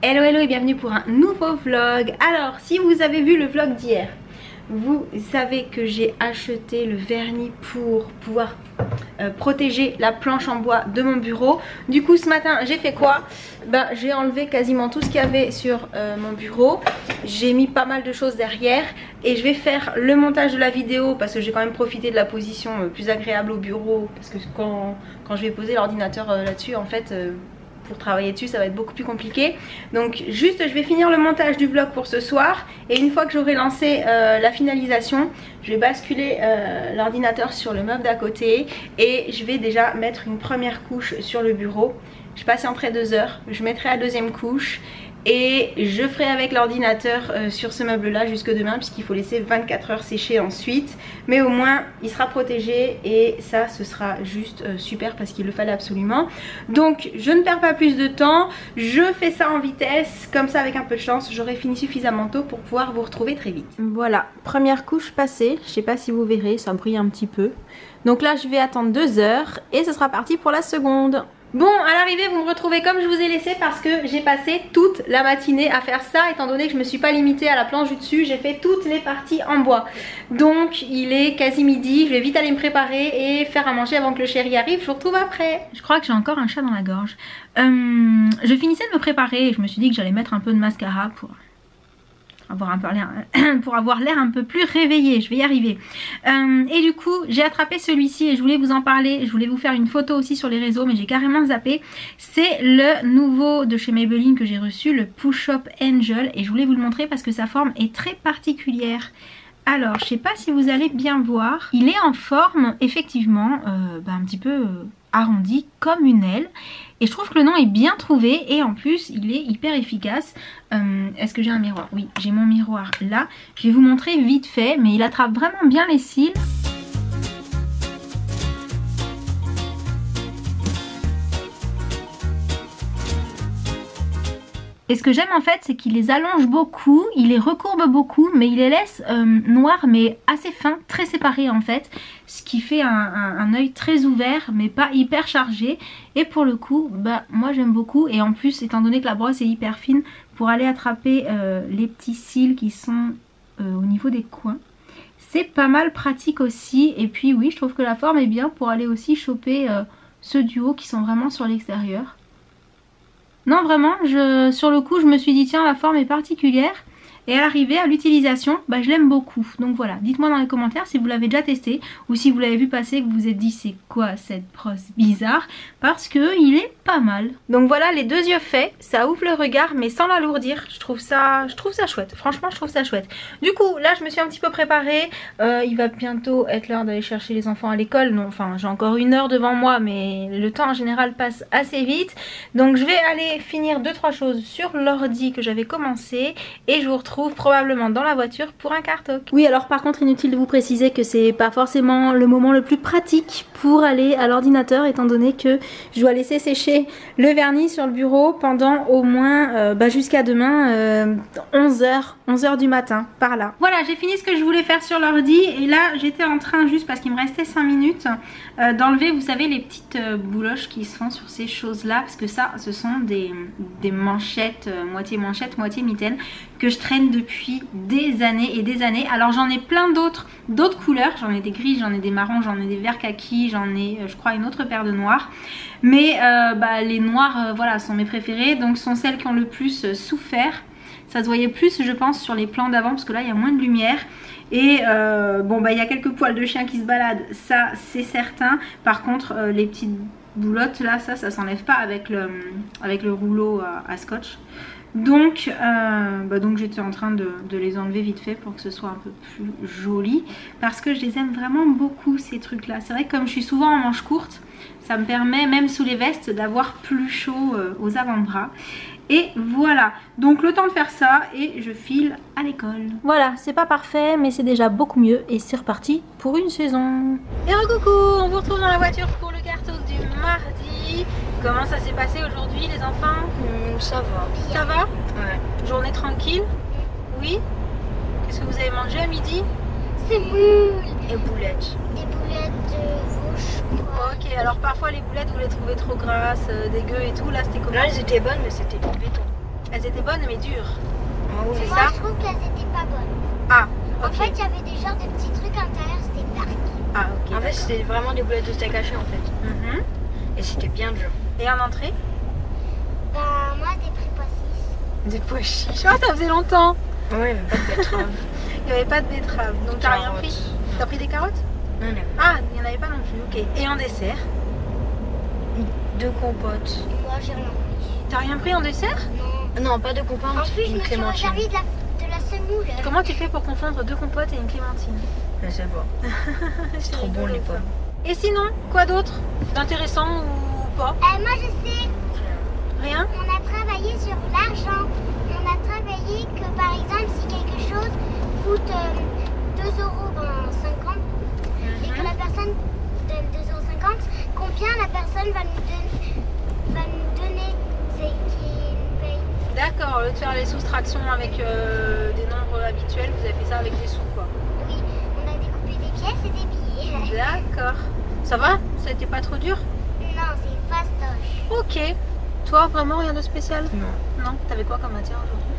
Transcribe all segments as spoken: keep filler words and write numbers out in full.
Hello hello et bienvenue pour un nouveau vlog. Alors si vous avez vu le vlog d'hier, vous savez que j'ai acheté le vernis pour pouvoir euh, protéger la planche en bois de mon bureau. Du coup ce matin j'ai fait quoi? Ben, j'ai enlevé quasiment tout ce qu'il y avait sur euh, mon bureau. J'ai mis pas mal de choses derrière et je vais faire le montage de la vidéo parce que j'ai quand même profité de la position euh, plus agréable au bureau, parce que quand, quand je vais poser l'ordinateur euh, là-dessus en fait euh, pour travailler dessus ça va être beaucoup plus compliqué. Donc juste je vais finir le montage du vlog pour ce soir, et une fois que j'aurai lancé euh, la finalisation, je vais basculer euh, l'ordinateur sur le meuble d'à côté et je vais déjà mettre une première couche sur le bureau. Je patienterai deux heures, je mettrai la deuxième couche et je ferai avec l'ordinateur euh, sur ce meuble là jusque demain, puisqu'il faut laisser vingt-quatre heures sécher ensuite. Mais au moins il sera protégé et ça ce sera juste euh, super parce qu'il le fallait absolument. Donc je ne perds pas plus de temps, je fais ça en vitesse, comme ça avec un peu de chance j'aurai fini suffisamment tôt pour pouvoir vous retrouver très vite. Voilà, première couche passée, je sais pas si vous verrez, ça brille un petit peu. Donc là je vais attendre deux heures et ce sera parti pour la seconde. Bon, à l'arrivée vous me retrouvez comme je vous ai laissé parce que j'ai passé toute la matinée à faire ça, étant donné que je me suis pas limitée à la planche du dessus, j'ai fait toutes les parties en bois. Donc il est quasi midi, je vais vite aller me préparer et faire à manger avant que le chéri arrive. Je vous retrouve après. Je crois que j'ai encore un chat dans la gorge. Euh, je finissais de me préparer et je me suis dit que j'allais mettre un peu de mascara pour avoir un peu l'air pour avoir l'air un peu plus réveillée. Je vais y arriver. Euh, et du coup j'ai attrapé celui-ci et je voulais vous en parler. Je voulais vous faire une photo aussi sur les réseaux, mais j'ai carrément zappé. C'est le nouveau de chez Maybelline que j'ai reçu, le Push Up Angel, et je voulais vous le montrer parce que sa forme est très particulière. Alors je sais pas si vous allez bien voir, il est en forme effectivement euh, bah, un petit peu euh, arrondi comme une aile, et je trouve que le nom est bien trouvé et en plus il est hyper efficace. Euh, Est-ce que j'ai un miroir? Oui, j'ai mon miroir là. Je vais vous montrer vite fait, mais il attrape vraiment bien les cils. Et ce que j'aime en fait, c'est qu'il les allonge beaucoup, il les recourbe beaucoup, mais il les laisse euh, noirs mais assez fins, très séparés en fait. Ce qui fait un, un, un œil très ouvert mais pas hyper chargé. Et pour le coup, bah moi j'aime beaucoup. Et en plus, étant donné que la brosse est hyper fine, pour aller attraper euh, les petits cils qui sont euh, au niveau des coins, c'est pas mal pratique aussi. Et puis oui, je trouve que la forme est bien pour aller aussi choper euh, ceux du haut qui sont vraiment sur l'extérieur. Non vraiment, je, sur le coup je me suis dit tiens la forme est particulière, et à l'arrivée à l'utilisation bah, je l'aime beaucoup. Donc voilà, dites moi dans les commentaires si vous l'avez déjà testé ou si vous l'avez vu passer et que vous vous êtes dit c'est quoi cette brosse bizarre, parce que il est pas mal. Donc voilà les deux yeux faits, ça ouvre le regard mais sans l'alourdir. Je trouve ça, je trouve ça chouette, franchement je trouve ça chouette. Du coup là je me suis un petit peu préparée, euh, il va bientôt être l'heure d'aller chercher les enfants à l'école. Non, enfin j'ai encore une heure devant moi mais le temps en général passe assez vite. Donc je vais aller finir deux trois choses sur l'ordi que j'avais commencé et je vous retrouve probablement dans la voiture pour un car talk. Oui, alors par contre inutile de vous préciser que c'est pas forcément le moment le plus pratique pour aller à l'ordinateur, étant donné que je dois laisser sécher le vernis sur le bureau pendant au moins euh, bah, jusqu'à demain euh, onze heures du matin par là. Voilà, j'ai fini ce que je voulais faire sur l'ordi et là j'étais en train, juste parce qu'il me restait cinq minutes, euh, d'enlever vous savez les petites euh, bouloches qui se font sur ces choses là, parce que ça ce sont des, des manchettes, euh, moitié manchette moitié mitaine, que je traîne depuis des années et des années. Alors j'en ai plein d'autres, d'autres couleurs, j'en ai des gris, j'en ai des marrons, j'en ai des verts kaki, j'en ai euh, je crois une autre paire de noirs, mais euh, bah, les noirs euh, voilà sont mes préférées, donc sont celles qui ont le plus euh, souffert. Ça se voyait plus je pense sur les plans d'avant parce que là il y a moins de lumière. Et euh, bon bah il y a quelques poils de chien qui se baladent, ça c'est certain. Par contre euh, les petites boulottes là, ça ça s'enlève pas avec le, avec le rouleau à, à scotch. Donc, euh, bah donc j'étais en train de, de les enlever vite fait pour que ce soit un peu plus joli, parce que je les aime vraiment beaucoup ces trucs là. C'est vrai que comme je suis souvent en manche courte, ça me permet même sous les vestes d'avoir plus chaud euh, aux avant-bras. Et voilà, donc le temps de faire ça et je file à l'école. Voilà, c'est pas parfait mais c'est déjà beaucoup mieux et c'est reparti pour une saison. Et recoucou, on vous retrouve dans la voiture pour le car talk du mardi. Comment ça s'est passé aujourd'hui les enfants? mmh, Ça va. Ça va? Ouais. Journée tranquille? Oui. Qu'est-ce que vous avez mangé à midi? C'est boules. Et boulettes. Des boulettes de rouge. Ok, alors parfois les boulettes vous les trouvez trop grasses, euh, dégueu et tout, là c'était comment? Là elles étaient bonnes mais c'était du béton. Elles qu'elles étaient bonnes mais dures. Ah oui. C'est Moi, ça? je trouve qu'elles étaient pas bonnes. Ah, En ok. fait, il y avait des genres de petits trucs à l'intérieur, c'était dark. Ah, ok. En fait, c'était vraiment des boulettes de steak haché en fait. Mhm. Et c'était bien dur. Et en entrée? Bah, moi, des prépoissis. Des pois chiches. Ah, ça faisait longtemps. Ouais, mais pas de betterave. Il n'y avait pas de betterave. Donc t'as rien Carottes. pris? T'as pris des carottes? Non, non. Ah, il n'y en avait pas non plus. Ok. Et en dessert? Deux compotes. Moi, j'ai rien pris. T'as rien pris en dessert? Non. Non, pas de compotes, En plus, je une me suis clémentine. réservée de la, de la semoule. Comment tu fais pour confondre deux compotes et une clémentine? Je sais pas. C'est trop bon, les pommes. Et sinon, quoi d'autre d'intéressant ou pas? Euh, moi, je sais, Rien? on a travaillé sur l'argent. On a travaillé que, par exemple, si quelque chose coûte euh, deux euros cinquante et que la personne donne deux euros cinquante, combien la personne va nous, don- va nous donner? C'est qui nous paye. D'accord, au lieu de faire les soustractions avec euh, des nombres habituels, vous avez fait ça avec des sous quoi. Oui, on a découpé des pièces et des billets. D'accord. Ça va? Ça a été pas trop dur? Non, c'est fastoche. Ok. Toi, vraiment rien de spécial? Non. Non? T'avais quoi comme matière aujourd'hui?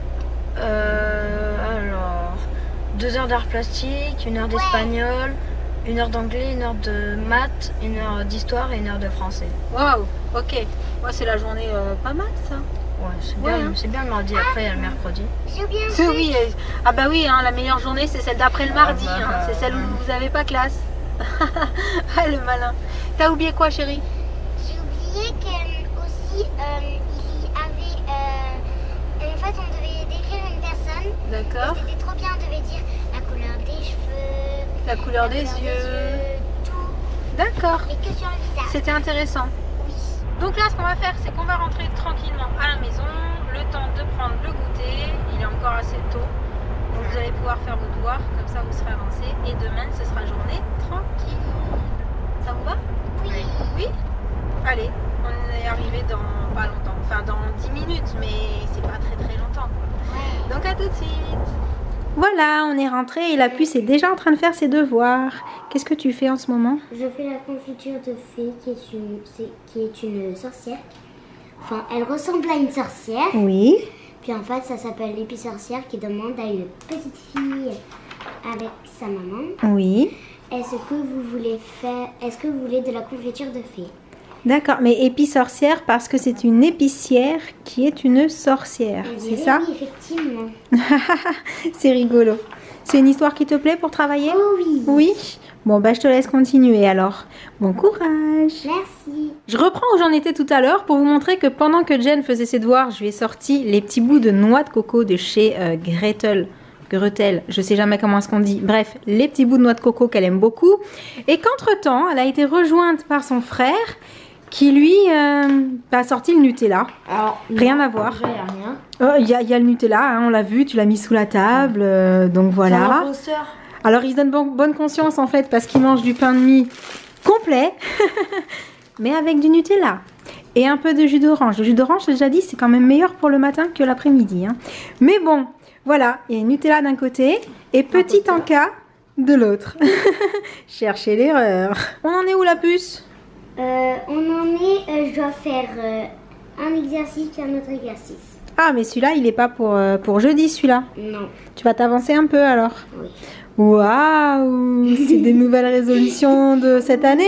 Euh, alors, deux heures d'art plastique, une heure d'espagnol, une heure d'anglais, une heure de maths, une heure d'histoire et une heure de français. Waouh, ok. Moi, c'est la journée euh, pas mal ça. Ouais, c'est Ouais, bien, hein. c'est bien le mardi, après il y a le mercredi. J'ai oublié un C'est truc. oui. euh, Ah bah oui, hein, la meilleure journée c'est celle d'après le mardi. bah, hein. bah, C'est celle où ouais. vous avez pas classe. Ah le malin. T'as oublié quoi chérie? J'ai oublié que aussi euh, il y avait. euh, en fait, on devait décrire une personne. D'accord. Et c'était trop bien. On devait dire la couleur des cheveux, La couleur des couleur yeux. tout, D'accord. et que sur le visage. C'était intéressant. Oui. Donc là, ce qu'on va faire, c'est qu'on va rentrer tranquillement à la maison, le temps de prendre le goûter. Il est encore assez tôt, donc vous allez pouvoir faire vos devoirs, comme ça vous serez avancé. Et demain, ce sera journée tranquille. Ça vous va? Oui. Oui? Allez, on est arrivé dans pas longtemps, enfin dans dix minutes, mais c'est pas très très longtemps. Quoi. Ouais. Donc à tout de suite. Voilà, on est rentré et la puce est déjà en train de faire ses devoirs. Qu'est-ce que tu fais en ce moment? Je fais la confiture de fée qui est une, c'est- qui est une sorcière. Enfin, elle ressemble à une sorcière. Oui. Puis en fait, ça s'appelle l'épisorcière qui demande à une petite fille avec sa maman. Oui. Est-ce que vous voulez faire, est-ce que vous voulez de la confiture de fée? D'accord, mais épisorcière parce que c'est une épicière qui est une sorcière, On c'est dirait ça? Oui, effectivement. C'est rigolo. C'est une histoire qui te plaît pour travailler? Oh oui. Oui. Bon, bah je te laisse continuer alors. Bon courage. Merci. Je reprends où j'en étais tout à l'heure pour vous montrer que pendant que Jen faisait ses devoirs, je lui ai sorti les petits bouts de noix de coco de chez euh, Gretel. Gretel, je sais jamais comment est-ce qu'on dit. Bref, les petits bouts de noix de coco qu'elle aime beaucoup. Et qu'entre-temps, elle a été rejointe par son frère qui lui euh, a sorti le Nutella. Alors, Rien à voir. Il n'y a rien. Oh, Il y, a- il y a le Nutella, hein, on l'a vu, tu l'as mis sous la table, euh, donc voilà. Alors il se donne bon- bonne conscience en fait parce qu'il mange du pain de mie complet, mais avec du Nutella et un peu de jus d'orange. Le jus d'orange, j'ai déjà dit, c'est quand même meilleur pour le matin que l'après-midi. Hein. Mais bon, voilà, il y a Nutella d'un côté et petit encas de l'autre. Cherchez l'erreur. On en est où la puce? Euh, on en est, euh, je dois faire euh, un exercice et un autre exercice. Ah mais celui-là, il est pas pour, euh, pour jeudi celui-là. Non. Tu vas t'avancer un peu alors? Oui. Waouh, c'est des nouvelles résolutions de cette année?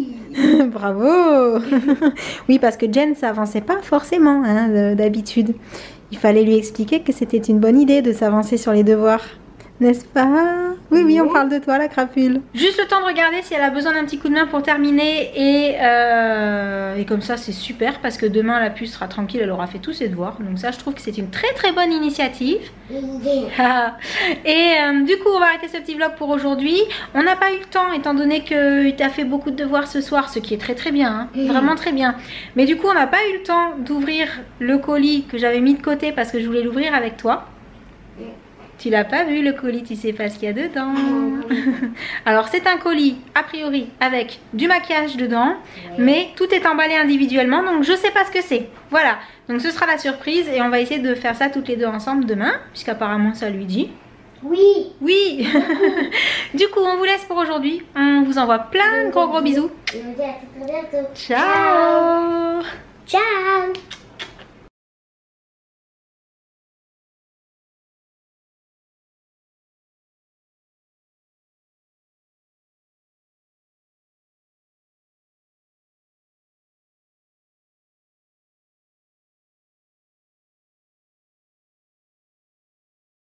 Bravo. Oui, parce que Jen s'avançait pas forcément hein, de- d'habitude. Il fallait lui expliquer que c'était une bonne idée de s'avancer sur les devoirs. N'est-ce pas? Oui, oui, on parle de toi, la crapule. Juste le temps de regarder si elle a besoin d'un petit coup de main pour terminer. Et, euh, et comme ça, c'est super parce que demain, la puce sera tranquille, elle aura fait tous ses devoirs. Donc ça, je trouve que c'est une très très bonne initiative. Et euh, du coup, on va arrêter ce petit vlog pour aujourd'hui. On n'a pas eu le temps, étant donné que tu as fait beaucoup de devoirs ce soir, ce qui est très très bien, hein, mmh. Vraiment très bien. Mais du coup, on n'a pas eu le temps d'ouvrir le colis que j'avais mis de côté parce que je voulais l'ouvrir avec toi. Tu l'as pas vu le colis, tu sais pas ce qu'il y a dedans. Alors c'est un colis a priori avec du maquillage dedans, ouais. Mais tout est emballé individuellement, donc je sais pas ce que c'est. Voilà, donc ce sera la surprise et on va essayer de faire ça toutes les deux ensemble demain, puisqu'apparemment ça lui dit. Oui. Oui. Du coup on vous laisse pour aujourd'hui, on vous envoie plein de gros gros bisous. On vous dit à très bientôt. Ciao. Ciao.